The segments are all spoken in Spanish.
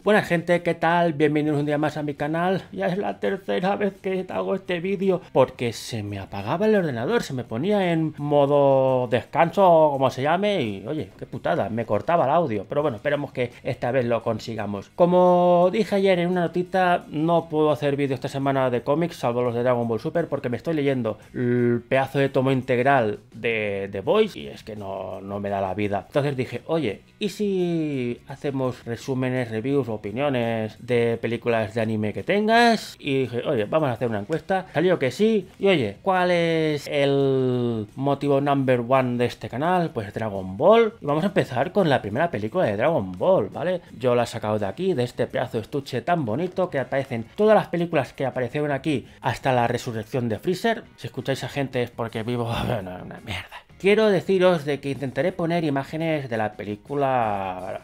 Buena gente, ¿qué tal? Bienvenidos un día más a mi canal. Ya es la tercera vez que hago este vídeo porque se me apagaba el ordenador, se me ponía en modo descanso o como se llame y oye, qué putada, me cortaba el audio. Pero bueno, esperemos que esta vez lo consigamos. Como dije ayer en una notita, no puedo hacer vídeo esta semana de cómics, salvo los de Dragon Ball Super, porque me estoy leyendo el pedazo de tomo integral de The Boys y es que no me da la vida. Entonces dije, oye, ¿y si hacemos resúmenes, reviews, opiniones de películas de anime que tengas? Y dije, oye, vamos a hacer una encuesta. Salió que sí. Y oye, ¿cuál es el motivo number one de este canal? Pues Dragon Ball. Y vamos a empezar con la primera película de Dragon Ball, ¿vale? Yo la he sacado de aquí, de este pedazo de estuche tan bonito que aparecen todas las películas que aparecieron aquí hasta la resurrección de Freezer. Si escucháis a gente es porque vivo una mierda. Quiero deciros de que intentaré poner imágenes de la película.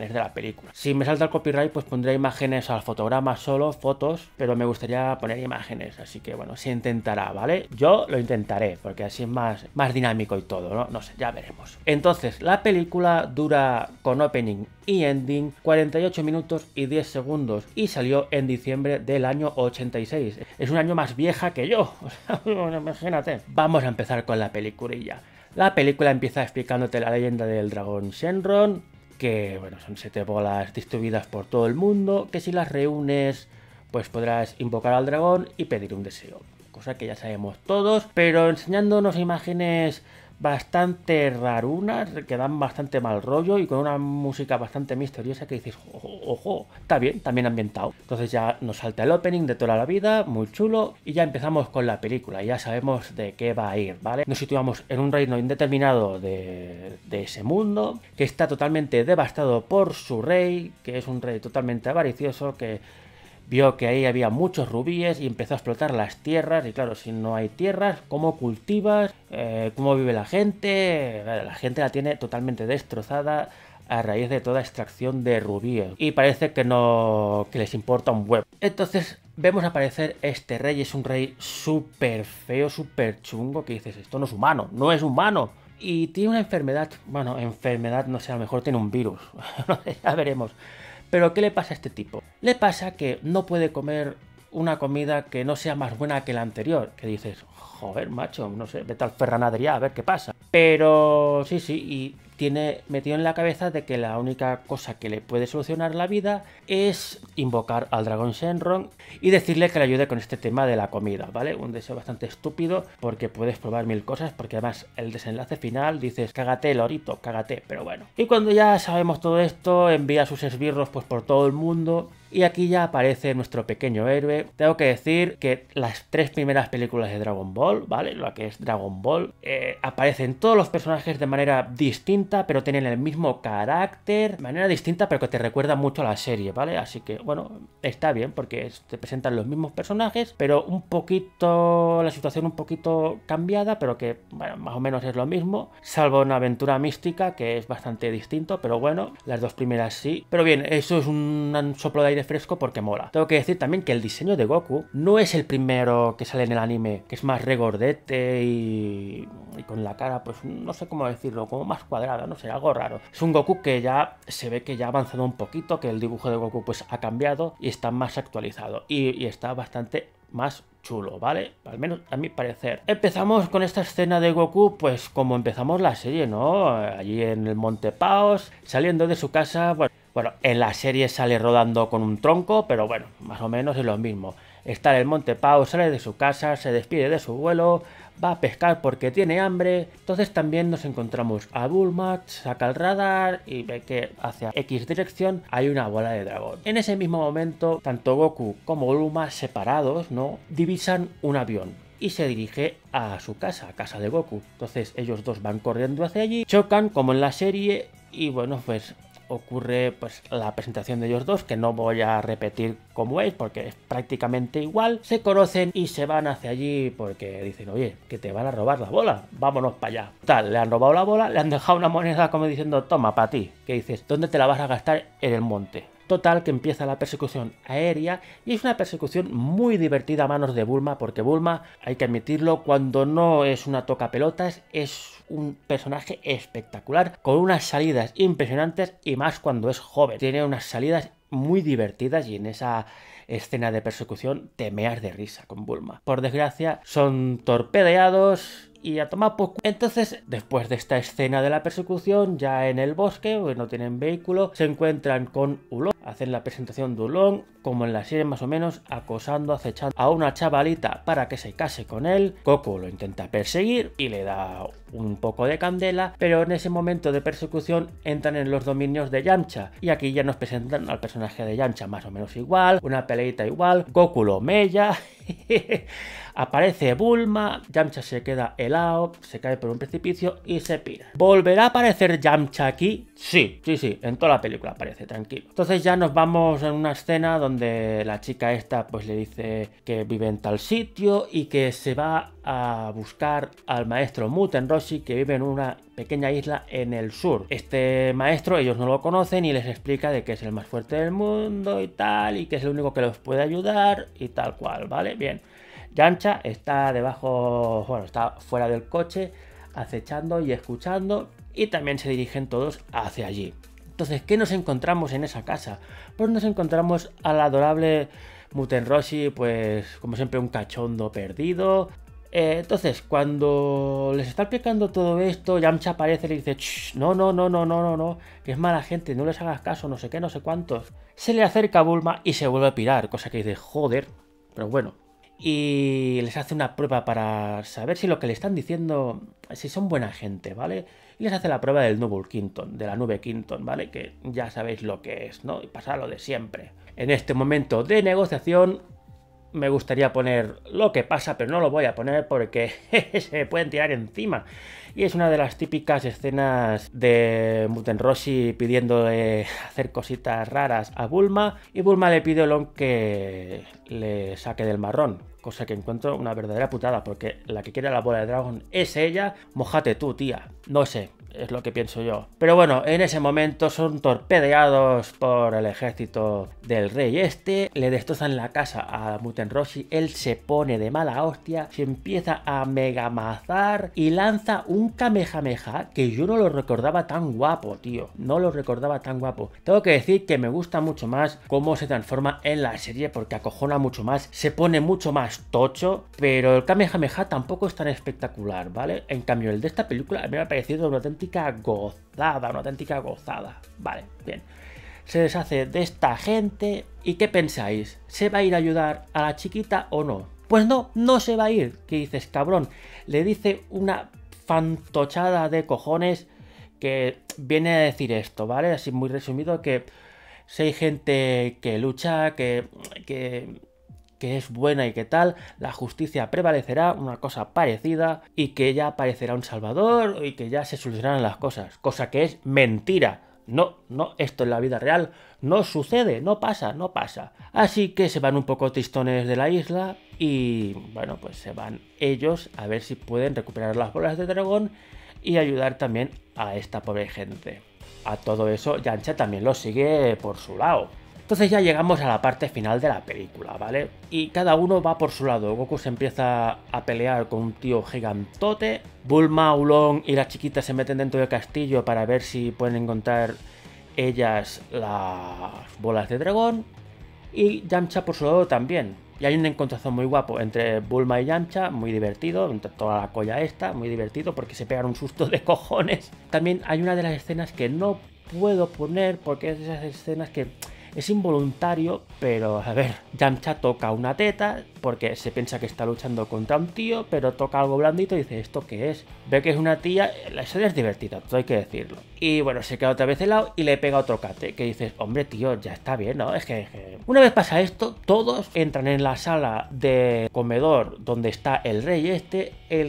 Si me salta el copyright, pues pondré imágenes al fotograma solo, fotos, pero me gustaría poner imágenes, así que bueno, se intentará, ¿vale? Yo lo intentaré, porque así es más dinámico y todo, ¿no? No sé, ya veremos. Entonces, la película dura con opening y ending 48 minutos y 10 segundos y salió en diciembre del año 86. Es un año más vieja que yo, o sea, imagínate. Vamos a empezar con la peliculilla. La película empieza explicándote la leyenda del dragón Shenron, que bueno, son 7 bolas distribuidas por todo el mundo, que si las reúnes pues podrás invocar al dragón y pedir un deseo. Cosa que ya sabemos todos, pero enseñándonos imágenes bastante rarunas, que dan bastante mal rollo y con una música bastante misteriosa que dices, ojo, está bien, también ambientado. Entonces ya nos salta el opening de toda la vida, muy chulo, y ya empezamos con la película, ya sabemos de qué va a ir, ¿vale? Nos situamos en un reino indeterminado de ese mundo, que está totalmente devastado por su rey, que es un rey totalmente avaricioso, que vio que ahí había muchos rubíes y empezó a explotar las tierras. Y claro, si no hay tierras, ¿cómo cultivas? ¿Cómo vive la gente? La gente la tiene totalmente destrozada a raíz de toda extracción de rubíes. Y parece que no les importa un huevo. Entonces vemos aparecer este rey. Es un rey súper feo, súper chungo, que dices, esto no es humano, no es humano. Y tiene una enfermedad, bueno, enfermedad no sé, a lo mejor tiene un virus, ya veremos. Pero ¿qué le pasa a este tipo? Le pasa que no puede comer una comida que no sea más buena que la anterior. Que dices, joder, macho, no sé, vete al Ferran Adrià a ver qué pasa. Pero sí, y tiene metido en la cabeza de que la única cosa que le puede solucionar la vida es invocar al dragón Shenron y decirle que le ayude con este tema de la comida, ¿vale? Un deseo bastante estúpido porque puedes probar 1000 cosas, porque además el desenlace final dices, cágate, lorito, cágate, pero bueno. Y cuando ya sabemos todo esto, envía sus esbirros pues por todo el mundo. Y aquí ya aparece nuestro pequeño héroe. Tengo que decir que las 3 primeras películas de Dragon Ball, ¿vale? Lo que es Dragon Ball, aparecen todos los personajes de manera distinta, pero tienen el mismo carácter, de manera distinta, pero que te recuerda mucho a la serie, ¿vale? Así que, bueno, está bien, porque te presentan los mismos personajes, pero un poquito, la situación un poquito cambiada, pero que, bueno, más o menos es lo mismo, salvo una aventura mística, que es bastante distinto, pero bueno, las 2 primeras sí. Pero bien, eso es un soplo de aire fresco porque mola. Tengo que decir también que el diseño de Goku no es el primero que sale en el anime, que es más regordete y con la cara, pues no sé cómo decirlo, como más cuadrada, no sé, algo raro. Es un Goku que ya se ve que ya ha avanzado un poquito, que el dibujo de Goku pues ha cambiado y está más actualizado y está bastante más chulo, ¿vale? Al menos a mi parecer. Empezamos con esta escena de Goku, pues como empezamos la serie, ¿no? Allí en el Monte Paos, saliendo de su casa, bueno, en la serie sale rodando con un tronco, pero bueno, más o menos es lo mismo. Está en el Monte Pao, sale de su casa, se despide de su abuelo, va a pescar porque tiene hambre. Entonces también nos encontramos a Bulma, saca el radar y ve que hacia X dirección hay una bola de dragón. En ese mismo momento, tanto Goku como Bulma, separados, ¿no?, divisan un avión y se dirige a su casa, a casa de Goku. Entonces ellos dos van corriendo hacia allí, chocan como en la serie y bueno, pues ocurre pues la presentación de ellos dos, que no voy a repetir cómo es porque es prácticamente igual. Se conocen y se van hacia allí porque dicen, oye, que te van a robar la bola, vámonos para allá. Tal, le han robado la bola, le han dejado una moneda como diciendo, toma, para ti. Que dices, ¿dónde te la vas a gastar? En el monte. Total, que empieza la persecución aérea y es una persecución muy divertida a manos de Bulma, porque Bulma, hay que admitirlo, cuando no es una tocapelotas, es un personaje espectacular, con unas salidas impresionantes y más cuando es joven. Tiene unas salidas muy divertidas y en esa escena de persecución te meas de risa con Bulma. Por desgracia, son torpedeados y a tomar por... Entonces, después de esta escena de la persecución, ya en el bosque, porque no tienen vehículo, se encuentran con Oolong, hacen la presentación de Oolong, como en la serie más o menos, acosando, acechando a una chavalita para que se case con él. Goku lo intenta perseguir y le da un poco de candela, pero en ese momento de persecución entran en los dominios de Yamcha, y aquí ya nos presentan al personaje de Yamcha más o menos igual, una peleita igual, Goku lo mella, aparece Bulma, Yamcha se queda helado, se cae por un precipicio y se pira. ¿Volverá a aparecer Yamcha aquí? Sí, en toda la película aparece, tranquilo. Entonces ya nos vamos en una escena donde la chica esta pues le dice que vive en tal sitio y que se va a buscar al maestro Muten Roshi, que vive en una pequeña isla en el sur. Este maestro ellos no lo conocen y les explica de que es el más fuerte del mundo y tal, y que es el único que los puede ayudar y tal cual, ¿vale? Bien. Yamcha está debajo, bueno, está fuera del coche, acechando y escuchando, y también se dirigen todos hacia allí. Entonces, ¿qué nos encontramos en esa casa? Pues nos encontramos al adorable Muten Roshi, pues como siempre un cachondo perdido. Entonces, cuando les está explicando todo esto, Yamcha aparece y le dice: no, que es mala gente, no les hagas caso, no sé qué, no sé cuántos. Se le acerca a Bulma y se vuelve a pirar, cosa que dice, joder, pero bueno. Y les hace una prueba para saber si lo que le están diciendo, si son buena gente, ¿vale? Y les hace la prueba del Nubul Quinton, de la nube Quinton, ¿vale? Que ya sabéis lo que es, ¿no? Y pasa lo de siempre. En este momento de negociación me gustaría poner lo que pasa, pero no lo voy a poner porque se me pueden tirar encima. Y es una de las típicas escenas de Muten Roshi pidiéndole hacer cositas raras a Bulma, y Bulma le pide a Oolong que le saque del marrón, cosa que encuentro una verdadera putada, porque la que quiere la bola de dragón es ella. Mójate tú, tía. No sé, es lo que pienso yo. Pero bueno, en ese momento son torpedeados por el ejército del rey este, le destrozan la casa a Muten Roshi, él se pone de mala hostia, se empieza a megamazar y lanza un Kamehameha que yo no lo recordaba tan guapo, tío. No lo recordaba tan guapo. Tengo que decir que me gusta mucho más cómo se transforma en la serie, porque acojona mucho más, se pone mucho más tocho, pero el Kamehameha tampoco es tan espectacular, ¿vale? En cambio, el de esta película a mí me ha parecido una auténtica gozada. Vale, bien. Se deshace de esta gente. ¿Y qué pensáis? ¿Se va a ir a ayudar a la chiquita o no? Pues no, no se va a ir. ¿Qué dices, cabrón? Le dice una fantochada de cojones que viene a decir esto, ¿vale? Así muy resumido, que si hay gente que lucha, que es buena y que tal, la justicia prevalecerá, una cosa parecida, y que ya aparecerá un salvador y que ya se solucionarán las cosas, cosa que es mentira. No, esto en la vida real no sucede, no pasa. Así que se van un poco tristones de la isla y bueno, pues se van ellos a ver si pueden recuperar las bolas de dragón y ayudar también a esta pobre gente. A todo eso, Yamcha también lo sigue por su lado. Entonces ya llegamos a la parte final de la película, ¿vale? Y cada uno va por su lado. Goku se empieza a pelear con un tío gigantote. Bulma, Oolong y la chiquita se meten dentro del castillo para ver si pueden encontrar ellas las bolas de dragón. Y Yamcha por su lado también. Y hay un encontronazo muy guapo entre Bulma y Yamcha, muy divertido, entre toda la colla esta, muy divertido porque se pegan un susto de cojones. También hay una de las escenas que no puedo poner porque es de esas escenas que es involuntario, pero a ver, Yamcha toca una teta porque se piensa que está luchando contra un tío, pero toca algo blandito y dice, ¿esto qué es? Ve que es una tía, la historia es divertida, todo hay que decirlo. Y bueno, se queda otra vez helado y le pega otro cate, que dices, hombre tío, ya está bien, ¿no? Es que... Una vez pasa esto, todos entran en la sala de comedor donde está el rey este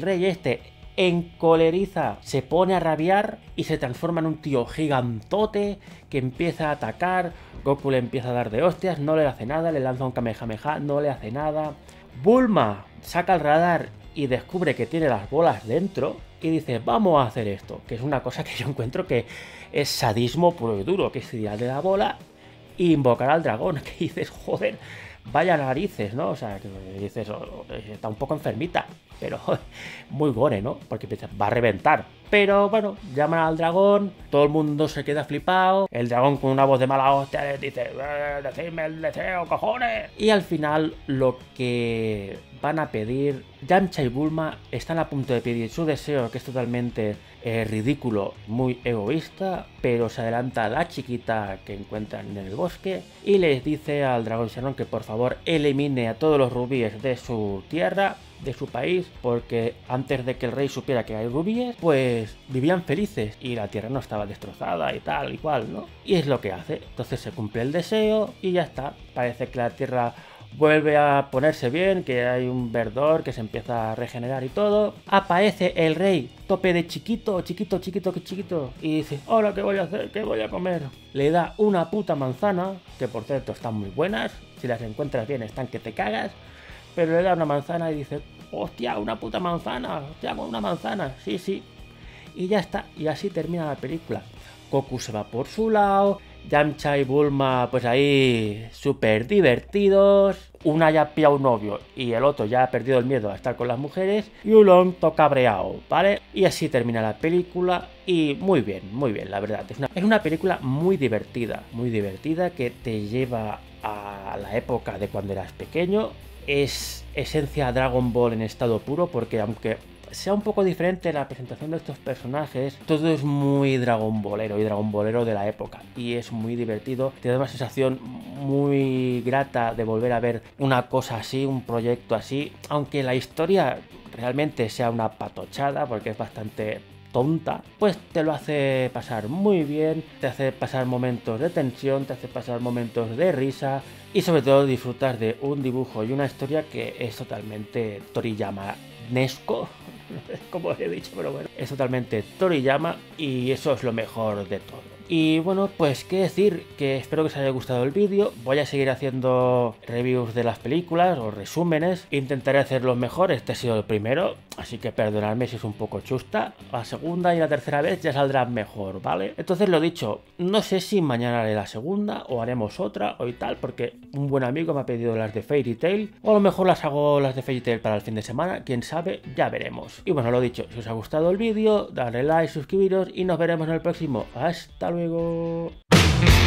encoleriza, se pone a rabiar y se transforma en un tío gigantote que empieza a atacar. Goku le empieza a dar de hostias, no le hace nada, le lanza un Kamehameha, no le hace nada. Bulma saca el radar y descubre que tiene las bolas dentro y dice, vamos a hacer esto, que es una cosa que yo encuentro que es sadismo puro y duro, que es tirarle la bola e invocar al dragón, que dices, joder, vaya narices, ¿no? O sea, que dices, está un poco enfermita. pero muy gore, ¿no? Porque piensas, va a reventar. Pero bueno, llaman al dragón, todo el mundo se queda flipado, el dragón con una voz de mala hostia les dice, decidme el deseo, cojones. Y al final lo que van a pedir, Yamcha y Bulma están a punto de pedir su deseo, que es totalmente ridículo, muy egoísta, pero se adelanta la chiquita que encuentran en el bosque y les dice al dragón Shenron que por favor elimine a todos los rubíes de su tierra, de su país, porque antes de que el rey supiera que hay rubíes, pues vivían felices y la tierra no estaba destrozada y tal y cual, ¿no? Y es lo que hace. Entonces se cumple el deseo y ya está. Parece que la tierra vuelve a ponerse bien, que hay un verdor que se empieza a regenerar y todo. Aparece el rey, tope de chiquito, y dice, hola, ¿qué voy a hacer? ¿Qué voy a comer? Le da una puta manzana, que por cierto están muy buenas, si las encuentras bien están que te cagas, pero le da una manzana y dice, hostia, una puta manzana, hostia, con una manzana, sí. Y ya está, y así termina la película. Goku se va por su lado, Yamcha y Bulma pues ahí súper divertidos, una ya pilla un novio y el otro ya ha perdido el miedo a estar con las mujeres y Oolong toca cabreado, ¿vale? Y así termina la película y muy bien, la verdad. Es una película muy divertida que te lleva a la época de cuando eras pequeño. Es esencia Dragon Ball en estado puro, porque aunque sea un poco diferente la presentación de estos personajes, todo es muy Dragon Ballero y Dragon Ballero de la época, y es muy divertido, te da una sensación muy grata de volver a ver una cosa así, un proyecto así, aunque la historia realmente sea una patochada porque es bastante tonta, pues te lo hace pasar muy bien, te hace pasar momentos de tensión, te hace pasar momentos de risa y sobre todo disfrutas de un dibujo y una historia que es totalmente Toriyama-nesco, como he dicho, pero bueno, es totalmente Toriyama y eso es lo mejor de todo. Y bueno, pues qué decir, que espero que os haya gustado el vídeo. Voy a seguir haciendo reviews de las películas o resúmenes. Intentaré hacerlos mejor, este ha sido el primero, así que perdonadme si es un poco chusta. La segunda y la tercera vez ya saldrán mejor, ¿vale? Entonces lo dicho, no sé si mañana haré la segunda o haremos otra o y tal, porque un buen amigo me ha pedido las de Fairy Tail, o a lo mejor las hago las de Fairy Tail para el fin de semana, quién sabe, ya veremos. Y bueno, lo dicho, si os ha gustado el vídeo, dadle like, suscribiros y nos veremos en el próximo. Hasta luego.